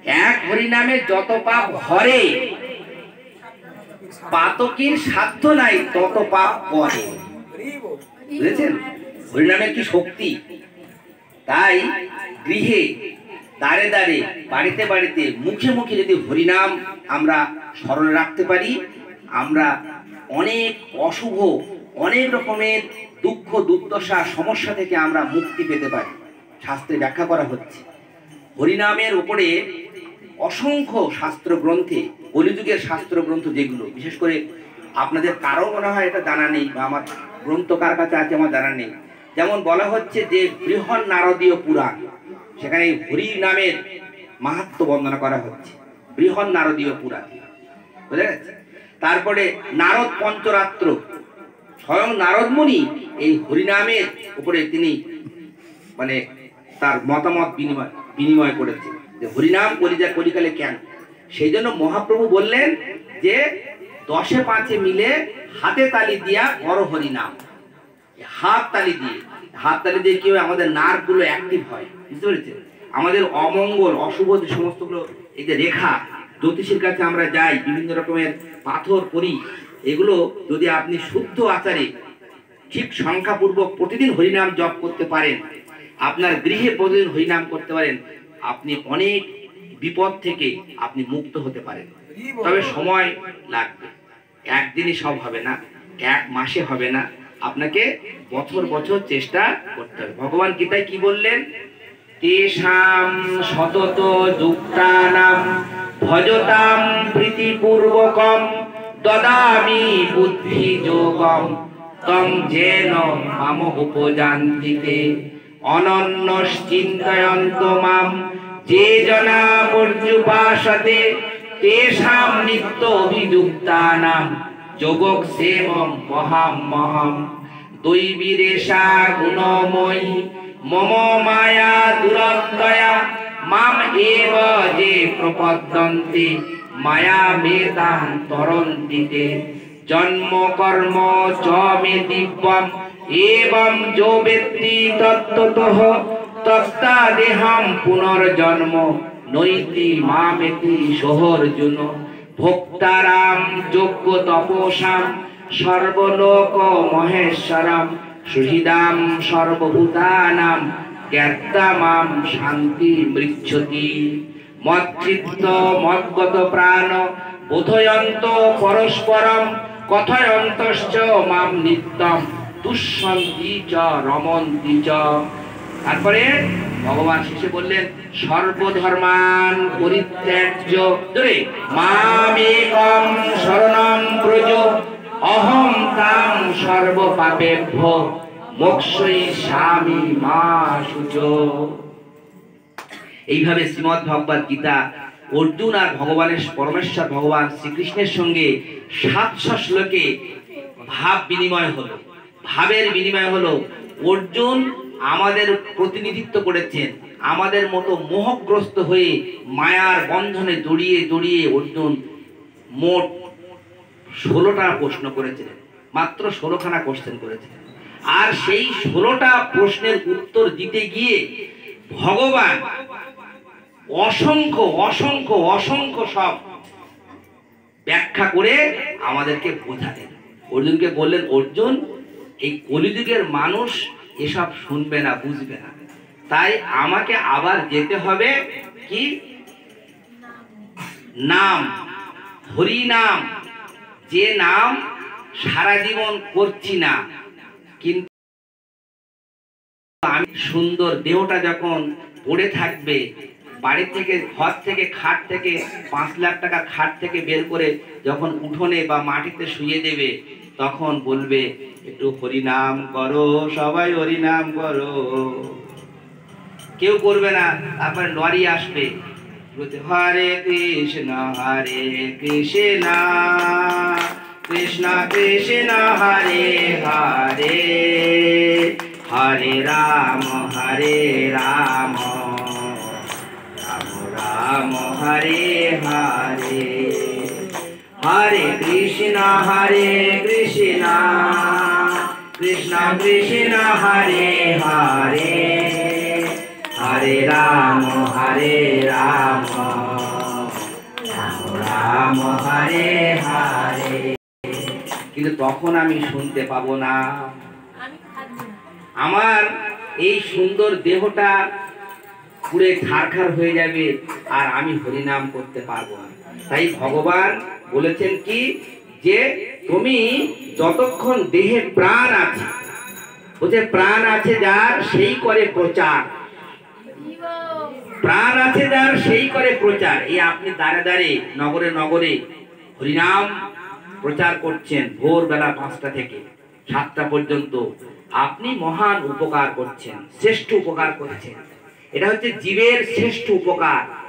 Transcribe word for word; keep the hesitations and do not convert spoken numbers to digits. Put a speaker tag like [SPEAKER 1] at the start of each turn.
[SPEAKER 1] এক হরিনামে যত পাপ হরে, পাতকের সাধ্য নাই তত পাপ করে। বুঝেছেন হরিনামের কি শক্তি? তাই গৃহে দাঁড়ে দাঁড়ে বাড়িতে বাড়িতে মুখে মুখে যদি হরিনাম আমরা স্মরণ রাখতে পারি, আমরা অনেক অশুভ অনেক রকমের দুঃখ দুর্দশা সমস্যা থেকে আমরা মুক্তি পেতে পারি। শাস্ত্রে ব্যাখ্যা করা হচ্ছে হরিনামের উপরে অসংখ্য শাস্ত্র গ্রন্থে, কলিযুগের শাস্ত্র গ্রন্থ যেগুলো, বিশেষ করে আপনাদের কারো মনে হয় এটা জানা নেই বা আমার গ্রন্থ কার কাছে আছে আমার জানা নেই। যেমন বলা হচ্ছে যে বৃহৎ নারদীয় পুরাণ, সেখানে হরি নামের মাহাত্ম্য বর্ণনা করা হচ্ছে, বৃহৎ নারদীয় পুরাণ, বুঝা গেছে। তারপরে নারদ পঞ্চরাত্র, স্বয়ং নারদ মুনি এই হরিনামের উপরে তিনি মানে তার মতামত বিনিময় বিনিময় করেছেন যে হরিনাম কলিযা কলিকালে কেন। সেই জন্য মহাপ্রভু বললেন যে দশে পাঁচে মিলে হাতে তালি দিয়া বড় হরিনাম। হাত তালি দিয়ে হাত তালি দিয়ে কি হয়, আমাদের নার্ভ গুলো অ্যাক্টিভ হয়, বুঝতে পেরেছেন। আমাদের অমঙ্গল অশুভ যে সমস্তগুলো, এই যে রেখা, জ্যোতিষীর কাছে আমরা যাই, বিভিন্ন রকমের পাথর করি, এগুলো যদি আপনি শুদ্ধ আচারে ঠিক সংখ্যাপূর্বক প্রতিদিন হরিনাম জপ করতে পারেন, আপনার গৃহে প্রতিদিন হরিনাম করতে পারেন, আপনি অনেক বিপদ থেকে আপনি মুক্ত হতে পারেন। তবে সময় লাগবে, একদিনই সব হবে না, এক মাসে হবে না, আপনাকে বছর বছর চেষ্টা করতে হবে। ভগবান গীতায় কি বললেন? তেষাম সতত যুক্তানাম ভজতাম প্রীতিপূর্বকম দদামি বুদ্ধি যোগম তং যেন মাম উপজান্তিতে অনন্যশ্চিন্তয়ন্ত মাম যে জনা পর্যুপাসতে তেষাম নিত্য অভিযুক্তানাম যোগক্ষেমম মহাম মহাম দৈবীরেষা গুণময়ী মম মায়া দুরন্তয়া মাম এব যে প্রপদ্যন্তে মায়া মেতাং তরন্তিতে জন্ম কর্ম চ মে দিব্যম এবং যো বেত্তি তত্ত্বতঃ তস্তাদেহং পুনর্জন্ম নৈতি মামেতি সোহর্জুন ভোক্তারাম যোগ্য তপসাম সর্বলোক মহেশ্বরম সুহৃদাম সর্বভূতানাম জ্ঞাত্তামাম শান্তি মৃচ্ছতি মচ্চিত্ত মদ্গত প্রাণ বোধয়ন্ত পরস্পরম কথয়ন্তশ্চ মাম নিত্যম দুঃসন্তি চ রমন্তি চ। তারপরে ভগবান শেষে বললেন সর্বধর্মান পরিত্যাজ্য মামেকং শরণং ব্রজ অহং তাং সর্বপাপেভ্য মোক্ষয়িষ্যামি মা শুচো। এইভাবে শ্রীমদ্ ভগবদ গীতা অর্জুন আর ভগবানের পরমেশ্বর ভগবান শ্রীকৃষ্ণের সঙ্গে সাতশো শ্লোকে ভাব বিনিময় হলো, ভাবের বিনিময় হলো। অর্জুন আমাদের প্রতিনিধিত্ব করেছেন, আমাদের মতো মোহগ্রস্ত হয়ে মায়ার বন্ধনে জড়িয়ে জড়িয়ে অর্জুন মোট ষোলোটা প্রশ্ন করেছিলেন, মাত্র ষোলোখানা কোশ্চেন করেছিলেন। আর সেই ষোলোটা প্রশ্নের উত্তর দিতে গিয়ে ভগবান অসংখ্য অসংখ্য অসংখ্য সব ব্যাখ্যা করে আমাদেরকে বোঝালেন। অর্জুনকে বললেন, অর্জুন এই কলিযুগের মানুষ এসব শুনবে না, বুঝবে না, তাই আমাকে আবার যেতে হবে কি নাম, হরি নাম, যে নাম সারা জীবন করছি না, কিন্তু আমি সুন্দর দেহটা যখন পড়ে থাকবে, বাড়ি থেকে ঘর থেকে খাট থেকে পাঁচ লাখ টাকা খাট থেকে বের করে যখন উঠোনে বা মাটিতে শুয়ে দেবে, তখন বলবে একটু হরিনাম করো, সবাই হরিনাম করো। কেউ করবে না, তারপরে লরি আসবে, হরে কৃষ্ণ হরে কৃষ্ণ কৃষ্ণ কৃষ্ণ হরে হরে হরে রাম হরে রাম রাম রাম হরে হরে হরে কৃষ্ণ হরে কৃষ্ণ কৃষ্ণ কৃষ্ণ হরে হরে হরে রাম হরে রাম রাম রাম হরে হরে। কিন্তু তখন আমি শুনতে পাবো না, আমার এই সুন্দর দেহটা পুরে ছারখার হয়ে যাবে আর আমি হরিনাম করতে পারবো না। তাই ভগবান বলেছেন কি, যে তুমি যতক্ষণ দেহে প্রাণ আছে, বলছে প্রাণ আছে যার সেই করে প্রচার, প্রাণ আছে যার সেই করে প্রচার। এই আপনি দাঁড়ে দাঁড়িয়ে নগরে নগরে হরিনাম প্রচার করছেন ভোরবেলা পাঁচটা থেকে সাতটা পর্যন্ত, আপনি মহান উপকার করছেন, শ্রেষ্ঠ উপকার করছেন। এটা হচ্ছে জীবের শ্রেষ্ঠ উপকার।